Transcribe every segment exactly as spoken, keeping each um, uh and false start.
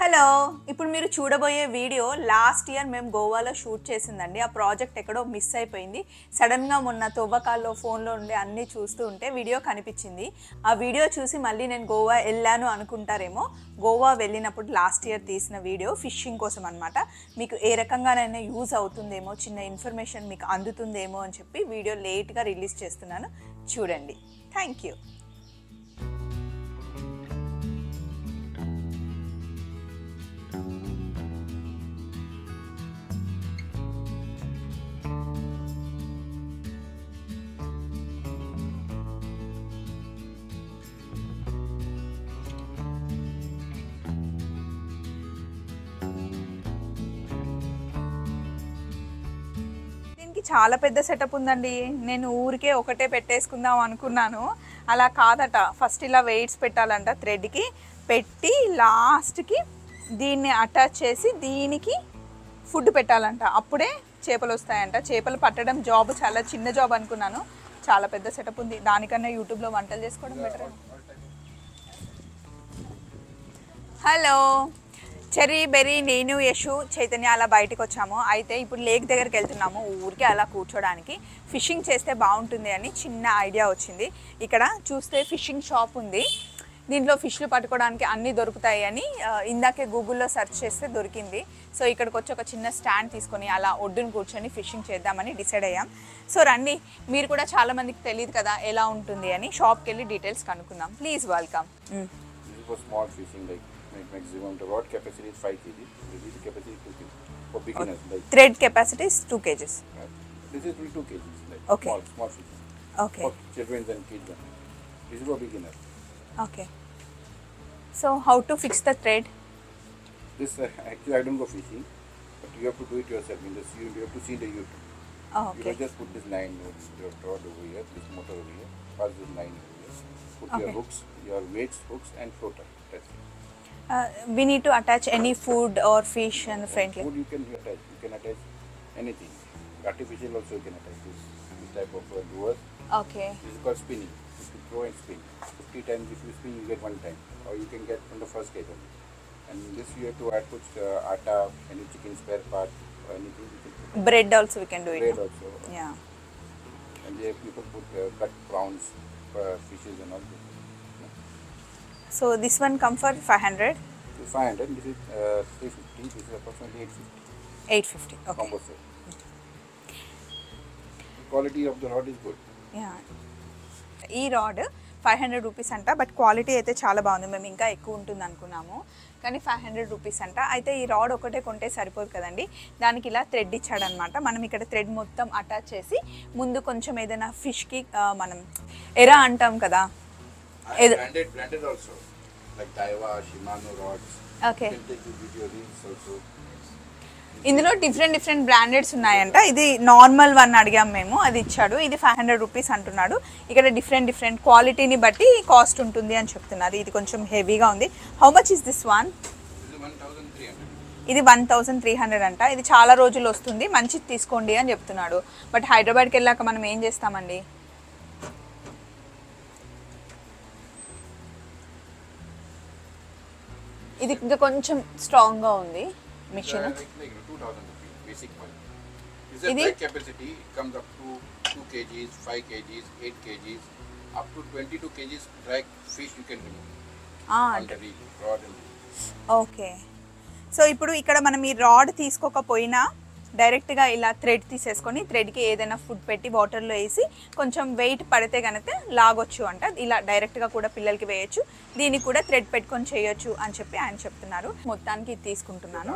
Hello ఇప్పుడు మీరు చూడబోయే వీడియో లాస్ట్ ఇయర్ మేము గోవాలో షూట్ చేసిందండి. ఆ ప్రాజెక్ట్ ఎక్కడో మిస్ అయిపోయింది. సడన్గా మొన్న తవ్వకాల్లో ఫోన్లో ఉండే అన్నీ చూస్తూ ఉంటే వీడియో కనిపించింది. ఆ వీడియో చూసి మళ్ళీ నేను గోవా వెళ్ళాను అనుకుంటారేమో. గోవా వెళ్ళినప్పుడు లాస్ట్ ఇయర్ తీసిన వీడియో ఫిషింగ్ కోసం అనమాట. మీకు ఏ రకంగానైనా యూజ్ అవుతుందేమో, చిన్న ఇన్ఫర్మేషన్ మీకు అందుతుందేమో అని చెప్పి వీడియో లేట్గా రిలీజ్ చేస్తున్నాను, చూడండి. Thank you. చాలా పెద్ద సెటప్ ఉందండి. నేను ఊరికే ఒకటే పెట్టేసుకుందాం అనుకున్నాను, అలా కాదట. ఫస్ట్ ఇలా వెయిట్స్ పెట్టాలంట, థ్రెడ్కి పెట్టి లాస్ట్కి దీన్ని అటాచ్ చేసి దీనికి ఫుడ్ పెట్టాలంట, అప్పుడే చేపలు వస్తాయంట. చేపలు పట్టడం జాబ్ చాలా చిన్న జాబ్ అనుకున్నాను, చాలా పెద్ద సెటప్ ఉంది. దానికన్నా యూట్యూబ్లో వంటలు చేసుకోవడం బెటర్. హలో చెర్రీ బెర్రీ, నేను యశు చైతన్య అలా బయటకు వచ్చాము. అయితే ఇప్పుడు లేక్ దగ్గరికి వెళ్తున్నాము, ఊరికే అలా కూర్చోడానికి. ఫిషింగ్ చేస్తే బాగుంటుంది అని చిన్న ఐడియా వచ్చింది. ఇక్కడ చూస్తే ఫిషింగ్ షాప్ ఉంది, దీంట్లో ఫిష్లు పట్టుకోవడానికి అన్నీ దొరుకుతాయి అని ఇందాకే గూగుల్లో సెర్చ్ చేస్తే దొరికింది. సో ఇక్కడికి వచ్చి ఒక చిన్న స్టాండ్ తీసుకొని అలా ఒడ్డును కూర్చొని ఫిషింగ్ చేద్దామని డిసైడ్ అయ్యాం. సో రండి, మీరు కూడా చాలామందికి తెలియదు కదా ఎలా ఉంటుంది అని. షాప్కి వెళ్ళి డీటెయిల్స్ కనుక్కుందాం. Please welcome. Maximum the rod capacity is five kilograms. This is capacity two kilograms for beginners. Like thread capacity is two kilograms. Uh, this is two kilograms. Like okay. Small, small fish. Okay. For children and kids. This is for beginners. Okay. So how to fix the thread? This uh, actually I don't go fishing, but you have to do it yourself. In this you have to see the YouTube. Oh, okay. You just put this line, your rod over here, this motor over here, pass this line over here. Put okay. your hooks, your weights, hooks, and floater. That's it. Uh, we need to attach any food or fish in the front. Food you can attach. You can attach anything. Artificial also you can attach this, this type of uh, lures. Okay. This is called spinning. You throw and spin. fifty times if you spin, you get one time, or you can get from the first cable. And this you have to add put uh, atta, any chicken spare part, or anything. You can put. Bread also we can do it. Bread no? also. Yeah. And there people put uh, cut prawns, uh, fishes and all this. So this one come for five hundred. This is five hundred. This is uh, three fifty. This is approximately eight fifty. eight fifty. Okay. Combo set. The quality of the rod is good. Yeah. ఈ rod five hundred rupees అంట, but quality అయితే చాలా బాగుంది. మేము ఇంకా ఎక్కువ ఉంటుంది అనుకున్నాము, కానీ ఫైవ్ హండ్రెడ్ రూపీస్ అంట. అయితే ఈ రాడ్ ఒకటే కొంటే సరిపోదు కదండి, దానికి ఇలా థ్రెడ్ ఇచ్చాడనమాట. మనం ఇక్కడ థ్రెడ్ మొత్తం అటాచ్ చేసి ముందు కొంచెం ఏదైనా ఫిష్కి మనం ఎరా అంటాం కదా, Branded, branded also, like Daiwa, Shimano rods. Okay. You can take the video reels also. ఇందులో డిఫరెంట్ డిఫరెంట్ బ్రాండెడ్స్ ఉన్నాయంట. ఇది నార్మల్ వన్ అడిగాం మేము, అది ఇచ్చాడు. ఇది ఫైవ్ హండ్రెడ్ రూపీస్ అంటున్నాడు. ఇక్కడ డిఫరెంట్ డిఫరెంట్ క్వాలిటీని బట్టి కాస్ట్ ఉంటుంది అని చెప్తున్నారు. ఇది కొంచెం హెవీగా ఉంది. How much is this one? ఇది వన్ థౌజండ్ త్రీ హండ్రెడ్ అంట. ఇది చాలా రోజులు వస్తుంది, మంచిది తీసుకోండి అని చెప్తున్నాడు. బట్ హైదరాబాద్కి వెళ్ళాక మనం ఏం చేస్తామండి? ఇది ఇంకా కొంచెం స్ట్రాంగ్గా ఉంది మిషన్. ఇది capacity comes up to two kgs, five kgs, eight kgs, up to twenty-two kgs drag fish you can remove. ఆ rod. ఓకే. సో ఇప్పుడు ఇక్కడ మనం ఈ రాడ్ తీసుకోకపోయినా డైరెక్ట్గా ఇలా థ్రెడ్ తీసేసుకొని థ్రెడ్కి ఏదైనా ఫుడ్ పెట్టి వాటర్లో వేసి కొంచెం వెయిట్ పడితే కనుక లాగొచ్చు అంట. ఇలా డైరెక్ట్గా కూడా పిల్లలకి వేయచ్చు, దీనికి కూడా థ్రెడ్ పెట్టుకొని చేయొచ్చు అని చెప్పి ఆయన చెప్తున్నారు. మొత్తానికి ఇది తీసుకుంటున్నాను.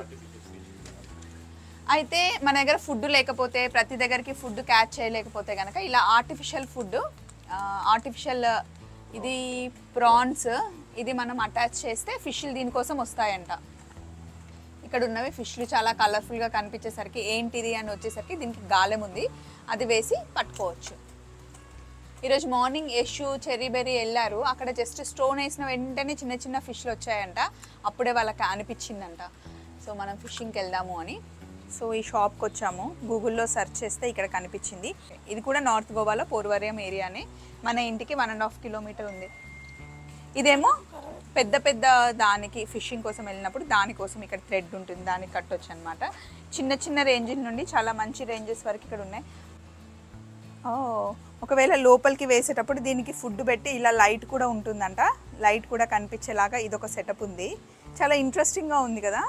అయితే మన దగ్గర ఫుడ్ లేకపోతే, ప్రతి దగ్గరికి ఫుడ్ క్యాచ్ చేయలేకపోతే కనుక ఇలా ఆర్టిఫిషియల్ ఫుడ్, ఆర్టిఫిషియల్ ఇది ప్రాన్స్, ఇది మనం అటాచ్ చేస్తే ఫిష్లు దీనికోసం వస్తాయంట. ఇక్కడ ఉన్నవి ఫిష్లు చాలా కలర్ఫుల్గా కనిపించేసరికి ఏంటిది అని వచ్చేసరికి దీనికి గాలెం ఉంది, అది వేసి పట్టుకోవచ్చు. ఈరోజు మార్నింగ్ యశు చెర్రీ బెర్రీ వెళ్ళారు, అక్కడ జస్ట్ స్టోన్ వేసిన వెంటనే చిన్న చిన్న ఫిష్లు వచ్చాయంట. అప్పుడే వాళ్ళకి అనిపించిందంట సో మనం ఫిషింగ్కి వెళ్దాము అని. సో ఈ షాప్కి వచ్చాము, గూగుల్లో సెర్చ్ చేస్తే ఇక్కడ కనిపించింది. ఇది కూడా నార్త్ గోవాలో పోర్వరియం ఏరియానే, మన ఇంటికి వన్ అండ్ హాఫ్ కిలోమీటర్ ఉంది. ఇదేమో పెద్ద పెద్ద దానికి ఫిషింగ్ కోసం వెళ్ళినప్పుడు దానికోసం ఇక్కడ థ్రెడ్ ఉంటుంది, దానికి కట్టొచ్చు అనమాట. చిన్న చిన్న రేంజ్ నుండి చాలా మంచి రేంజెస్ వరకు ఇక్కడ ఉన్నాయి. ఓ ఒకవేళ లోపలికి వేసేటప్పుడు దీనికి ఫుడ్ పెట్టి ఇలా లైట్ కూడా ఉంటుందంట, లైట్ కూడా కనిపించేలాగా ఇదొక సెటప్ ఉంది. చాలా ఇంట్రెస్టింగ్గా ఉంది కదా.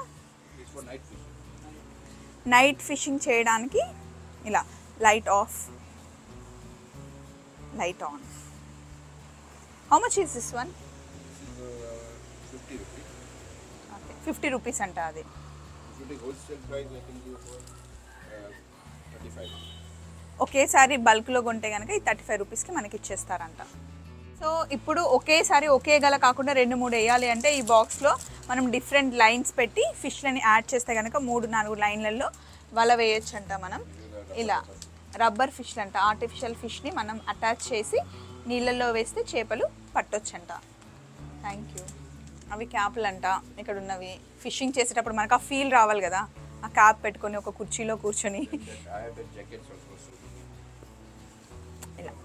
నైట్ ఫిషింగ్ చేయడానికి ఇలా light off, light on. How much is this one? Okay, fifty rupees అంట అది. ఒకేసారి బల్క్లో కొంటే కనుక ఈ థర్టీ ఫైవ్ రూపీస్కి మనకి ఇచ్చేస్తారంట. సో ఇప్పుడు ఒకేసారి ఒకే గల కాకుండా రెండు మూడు వేయాలి అంటే ఈ బాక్స్లో మనం డిఫరెంట్ లైన్స్ పెట్టి ఫిష్లని యాడ్ చేస్తే కనుక మూడు నాలుగు లైన్లలో వల వేయచ్చు అంట మనం. ఇలా రబ్బర్ ఫిష్లు అంట, ఆర్టిఫిషియల్ ఫిష్ని మనం అటాచ్ చేసి నీళ్ళల్లో వేస్తే చేపలు పట్టొచ్చంట. Thank you. అవి క్యాప్లు అంట ఇక్కడ ఉన్నవి. ఫిషింగ్ చేసేటప్పుడు మనకు ఆ ఫీల్ రావాలి కదా, ఆ క్యాప్ పెట్టుకొని ఒక కుర్చీలో కూర్చొని ఇలా.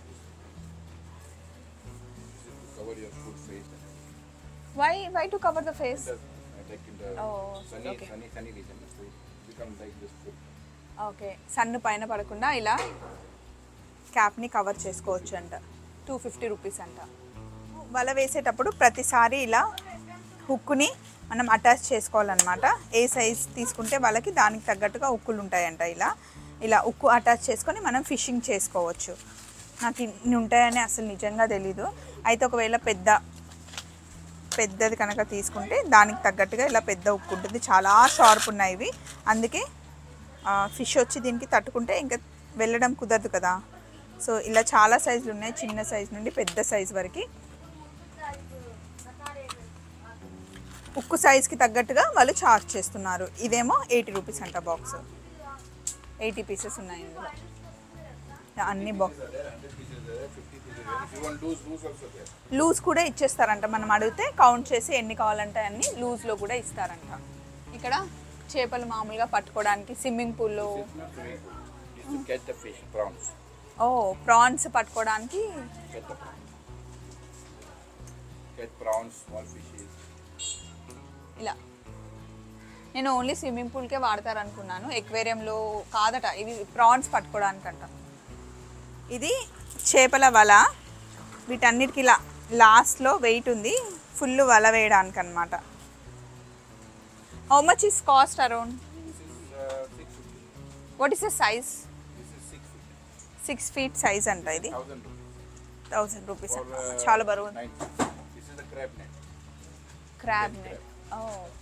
Why why to cover the face? Like in the Oh, sunny, okay. sunny, sunny region, so it becomes like this food. Okay, sun పైన పడకుండా ఇలా క్యాప్ని కవర్ చేసుకోవచ్చు అంట. టూ ఫిఫ్టీ రూపీస్ అంట. వల వేసేటప్పుడు ప్రతిసారి ఇలా హుక్కుని మనం అటాచ్ చేసుకోవాలన్నమాట. ఏ సైజ్ తీసుకుంటే వాళ్ళకి దానికి తగ్గట్టుగా ఉక్కులు ఉంటాయంట. ఇలా ఇలా ఉక్కు అటాచ్ చేసుకొని మనం ఫిషింగ్ చేసుకోవచ్చు. నాకు ఇన్ని ఉంటాయని అసలు నిజంగా తెలీదు. అయితే ఒకవేళ పెద్ద పెద్దది కనుక తీసుకుంటే దానికి తగ్గట్టుగా ఇలా పెద్ద ఉక్కు ఉంటుంది. చాలా షార్ప్ ఉన్నాయి ఇవి, అందుకే ఫిష్ వచ్చి దీనికి తట్టుకుంటే ఇంకా వెళ్ళడం కుదరదు కదా. సో ఇలా చాలా సైజులు ఉన్నాయి, చిన్న సైజు నుండి పెద్ద సైజు వరకు. ఉక్కు సైజ్కి తగ్గట్టుగా వాళ్ళు చార్జ్ చేస్తున్నారు. ఇదేమో ఎయిటీ రూపీస్ అంట బాక్స్. ఎయిటీ పీసెస్ ఉన్నాయి ఇందులో అన్ని బాక్స్. లూజ్ కూడా ఇచ్చేస్తారంట, మనం అడిగితే కౌంట్ చేసి ఎన్ని కావాలంటే అన్ని లూజ్లో కూడా ఇస్తారంట. ఇక్కడ చేపలు మామూలుగా పట్టుకోవడానికి స్విమ్మింగ్ పూల్లో ఓ ప్రాన్స్ పట్టుకోవడానికి ఇలా. నేను ఓన్లీ స్విమ్మింగ్ పూల్కే వాడతారు అనుకున్నాను, ఎక్వేరియంలో కాదట. ఇవి ప్రాన్స్ పట్టుకోవడానికంట. ఇది చేపల వల. వీటన్నిటికి ఇలా లాస్ట్లో వెయిట్ ఉంది, ఫుల్ వల వేయడానికి అనమాట. How much is cost around? What is the size? Six feet size అంట ఇది. థౌసండ్ రూపీస్ అంట. చాలా బరువు. Crab net. Oh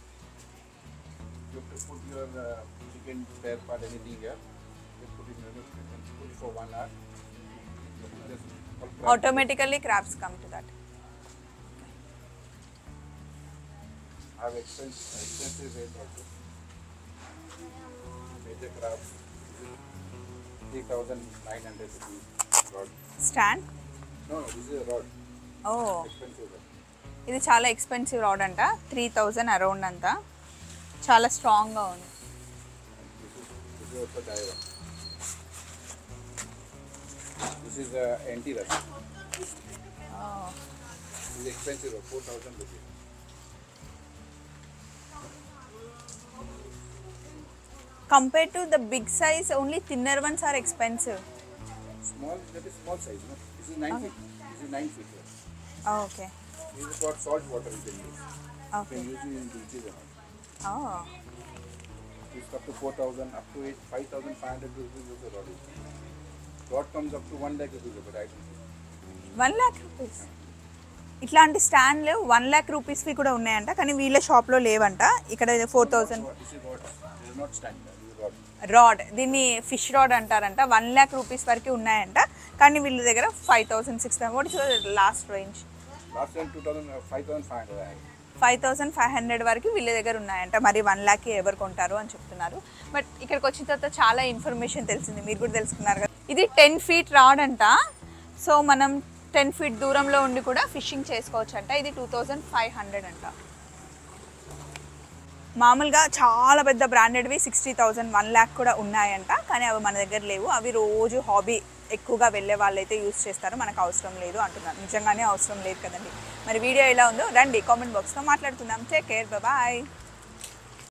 automatically crabs come to that. I have expensive, expensive rate also. Major crabs, three thousand nine hundred rupees rod. Stand? No, no, this is a rod. Oh. Expensive rod. ఇది చాలా expensive rod అంట. Three thousand around అంతా. చాలా స్ట్రాంగ్గా ఉంది. This is, this is also Daiwa. This is a anti-rust. Oh. This is expensive, four thousand rupees. Compared to the big size, only thinner ones are expensive. Small, that is small size, no? This is nine Okay. feet. This is nine feet. Here. Oh, okay. This is for salt water you can use. Okay. You can use it in beaches and all. Oh. This is up to four thousand, up to eight, five thousand five hundred rupees is the rod. Rod comes up to one lakh rupees, but I don't know. One lakh rupees. ఇట్లాంటి స్టాండ్లు one lakh రూపీస్వి కూడా ఉన్నాయంట, కానీ వీళ్ళ షాప్లో లేవంట. ఇక్కడ four thousand. This is rod. This is not stand. This is rod. Rod, దీన్ని ఫిష్ రాడ్ అంటారంట. వన్ ల్యాక్ రూపీస్ వరకు ఉన్నాయంట, కానీ వీళ్ళ దగ్గర five thousand six thousand. What is last range? Last time two thousand, uh, five thousand five hundred. I had. Five thousand five hundred వరకు వీళ్ళ దగ్గర ఉన్నాయంట. మరి వన్ ల్యాక్కి ఎవరు కొంటారు అని చెప్తున్నారు. బట్ ఇక్కడికి వచ్చిన తర్వాత చాలా ఇన్ఫర్మేషన్ తెలిసింది, మీరు కూడా తెలుసుకున్నారు కదా. ఇది టెన్ ఫీట్ రాడ్ అంట. సో మనం టెన్ ఫీట్ దూరంలో ఉండి కూడా ఫిషింగ్ చేసుకోవచ్చు అంట. ఇది టూ థౌజండ్ ఫైవ్ హండ్రెడ్ అంట. మామూలుగా చాలా పెద్ద బ్రాండెడ్వి సిక్స్టీ థౌజండ్ వన్ ల్యాక్ కూడా ఉన్నాయంట, కానీ అవి మన దగ్గర లేవు. అవి రోజు హాబీ ఎక్కువగా వెళ్ళే వాళ్ళైతే యూస్ చేస్తారు, మనకు అవసరం లేదు అంటున్నారు. నిజంగానే అవసరం లేదు కదండి. మరి వీడియో ఎలా ఉందో రండి కామెంట్ బాక్స్లో మాట్లాడుకుందాం. Take care, bye.